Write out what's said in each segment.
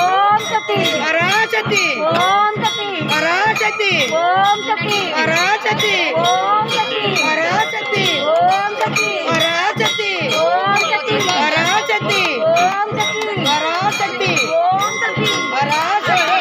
ஓம் சக்தி பராசக்தி ஓம் சக்தி பராசக்தி ஓம் சக்தி பராசக்தி ஓம் சக்தி பராசக்தி ஓம் சக்தி பராசக்தி ஓம் சக்தி பராசக்தி ஓம் சக்தி பராசக்தி ஓம் சக்தி பராசக்தி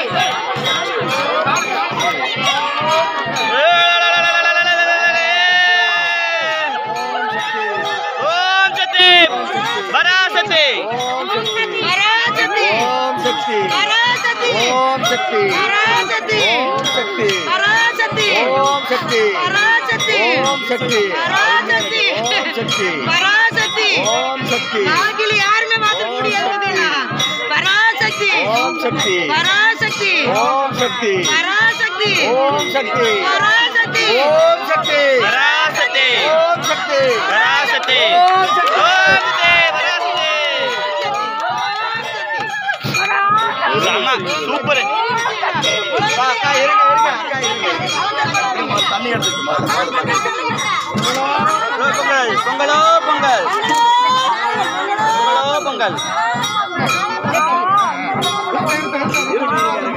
பராசக்தி பராசக்தி ஓம் சக்தி பராசக்தி ஓம் சக்தி பராசக்தி ஓம் சக்தி பராசக்தி ஓம் சக்தி பராசக்தி ஓம் சக்தி பராசக்தி ஓம் சக்தி பராசக்தி ஓம் சக்தி நாகில யாருமே மாத்த முடியாது பராசக்தி ஓம் சக்தி பராசக்தி ஓம் சக்தி பராசக்தி ஓம் சக்தி பராசக்தி ஓம் சக்தி பராசக்தி ஓம் சக்தி பராசக்தி ஓம் சக்தி அம்மா சூப்பர் அக்கா இருங்க அக்கா இருங்க தண்ணி எடுத்துக்குமா பொங்கல் பொங்கலோ பொங்கல் பொங்கலோ பொங்கல்